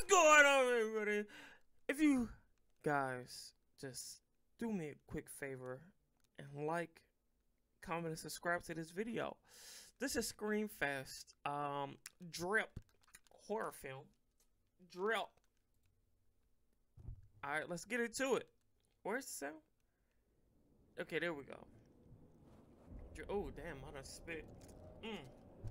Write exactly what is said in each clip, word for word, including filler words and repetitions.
going on, everybody? If you guys just do me a quick favor and like, comment, and subscribe to this video. This is Screamfest. Um, Drip horror film. Drip. All right, let's get into it. Where's the sound? Okay, there we go. Oh, damn, I done spit. Mm.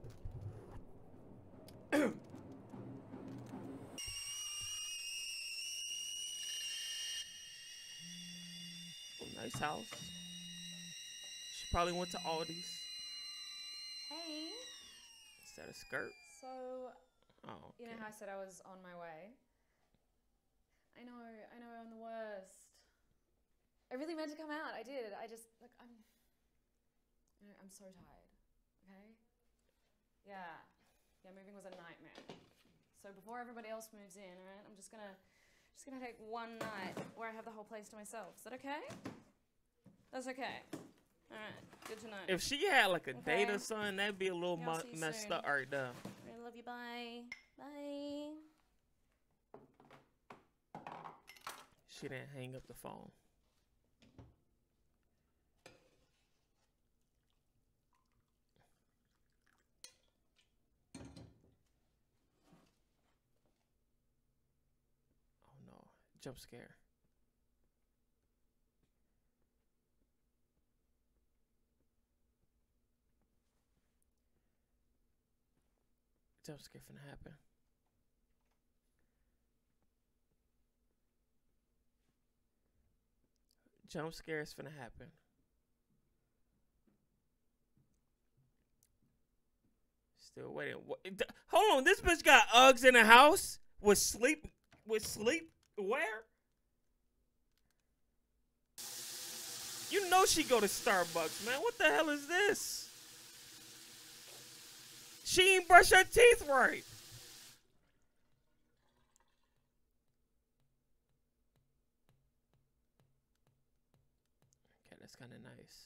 Nice house. She probably went to Aldi's. Hey. Is that a skirt? So, oh, okay. You know how I said I was on my way? I know, I know I'm the worst. I really meant to come out. I did. I just, like, I'm, you know, I'm so tired. Okay? Yeah. Yeah, moving was a nightmare. So before everybody else moves in, all right, I'm just gonna, just gonna take one night where I have the whole place to myself. Is that okay? That's okay. All right, good to know. If she had like a Okay. date or something, that'd be a little Yeah, I'll mu see you messed soon. up right there. I love you. Bye. Bye. She didn't hang up the phone. Oh no, jump scare. Jump scare finna happen. Jump scare is finna happen. Still waiting. What, th- hold on, this bitch got Uggs in the house with sleep with sleep wear. You know she go to Starbucks, man. What the hell is this? She ain't brush her teeth right. Okay, that's kind of nice.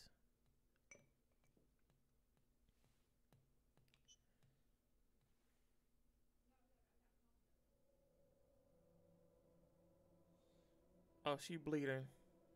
Oh, she bleeding.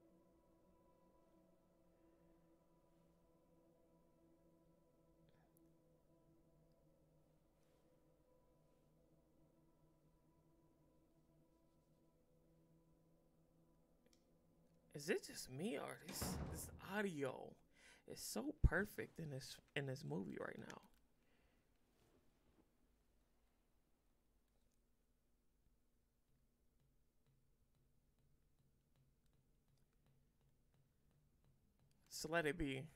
Is it just me or this this audio is so perfect in this in this movie right now? So let it be.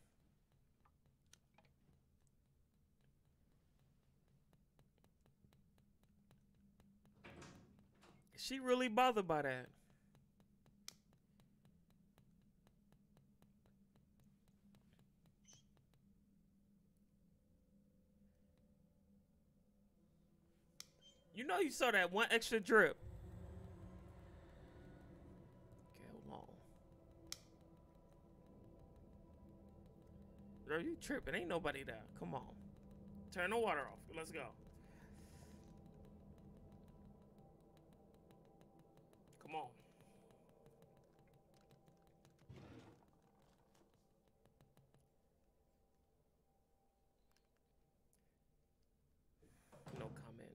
Is she really bothered by that? You know you saw that one extra drip. Okay, hold on. Girl, you tripping. Ain't nobody there. Come on. Turn the water off. Let's go. Come on. No comment.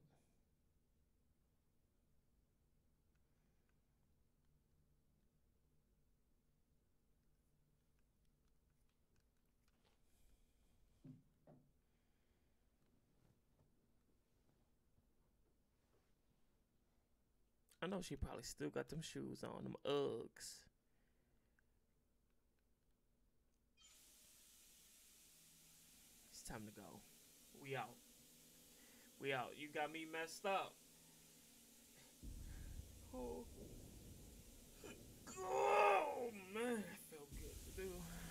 I know she probably still got them shoes on, them Uggs. It's time to go. We out. We out. You got me messed up. Oh, oh man, that felt good to do.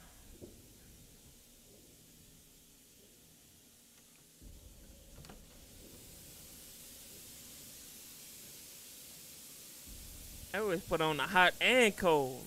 I always put on the hot and cold.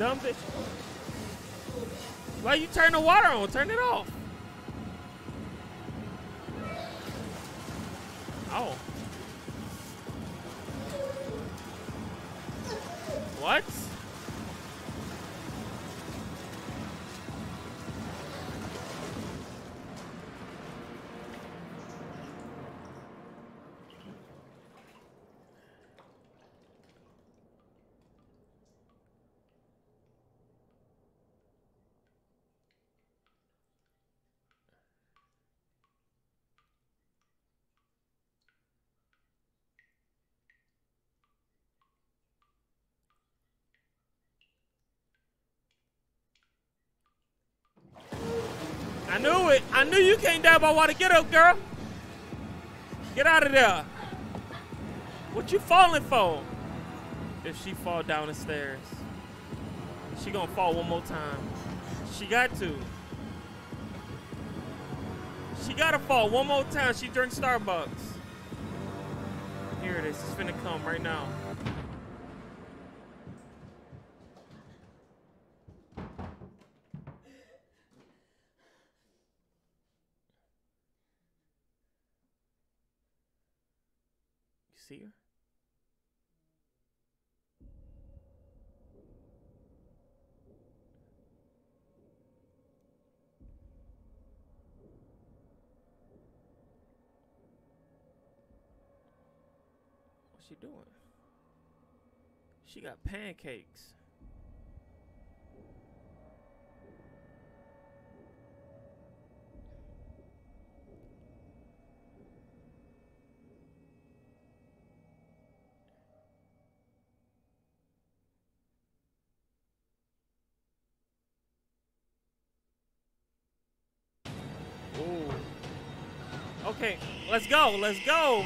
Dumb bitch. Why you turn the water on? Turn it off. Oh. What? I knew it. I knew you can't die by water. Get up, girl. Get out of there. What you falling for? If she fall down the stairs, she gonna fall one more time. She got to. She gotta fall one more time. She drinks Starbucks. Here it is. It's finna come right now. See her? What's she doing? She got pancakes. Ooh. Okay, let's go. Let's go.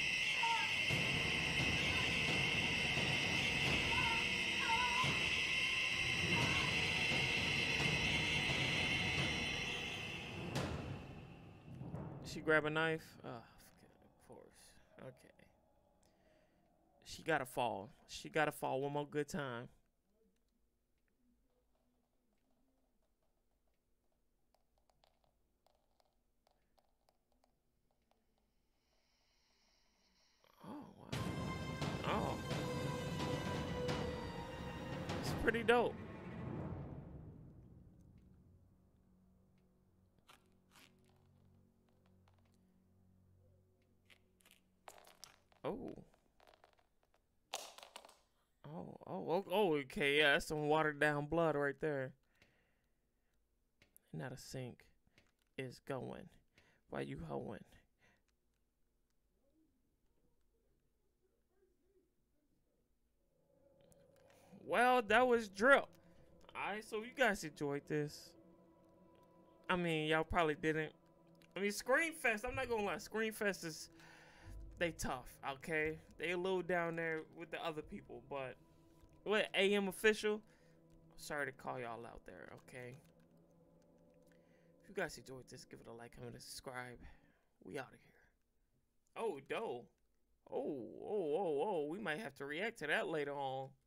She grab a knife. Oh, of course. Okay. She gotta fall. She gotta fall one more good time. Oh. It's pretty dope. Oh. Oh, oh, oh, okay, yeah, that's some watered down blood right there. Now the sink is going. Why you hoeing? Well, that was Drip. Alright, so you guys enjoyed this. I mean, y'all probably didn't. I mean, Screamfest, I'm not gonna lie, Screamfest is, they tough, okay? They a little down there with the other people, but what, A M Official? Sorry to call y'all out there, okay? If you guys enjoyed this, give it a like, comment, and subscribe. We out of here. Oh, dope. Oh, oh, oh, oh, we might have to react to that later on.